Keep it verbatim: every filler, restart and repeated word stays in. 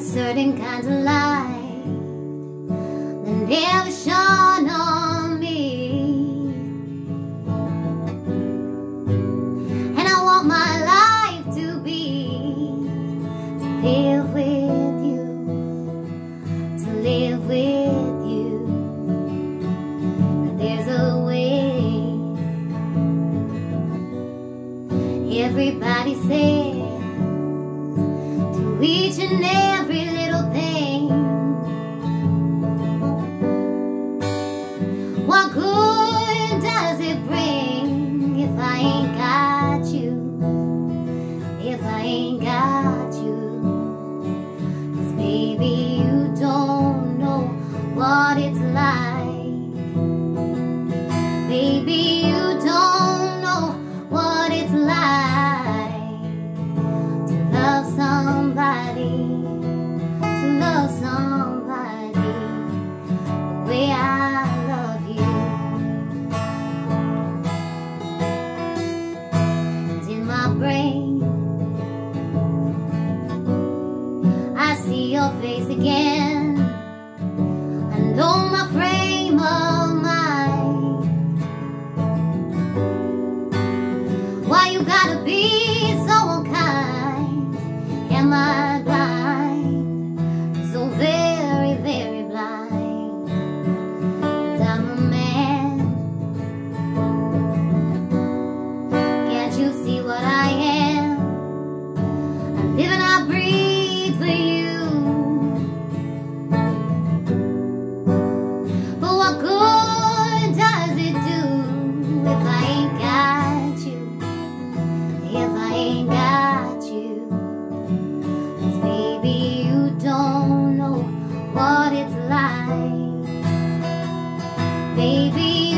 certain kinds of light that never shone on me. And I want my life to be to live with you, to live with you. But there's a way. Everybody says to each and every little thing, what good does it bring if I ain't got you, if I ain't got you? 'Cause baby, you don't know what it's like. Baby, you don't know what it's like to love somebody, to love somebody the way I love you. And in my brain, I see your face again. I know my frame of mind. Why you gotta be so unkind? Am I blind? So very, very blind. 'Cause I'm a man. Can't you see what I am? I live and I breathe for you. But what good does it do if I ain't got you, if I ain't got you? 'Cause baby, you don't know what it's like. Baby,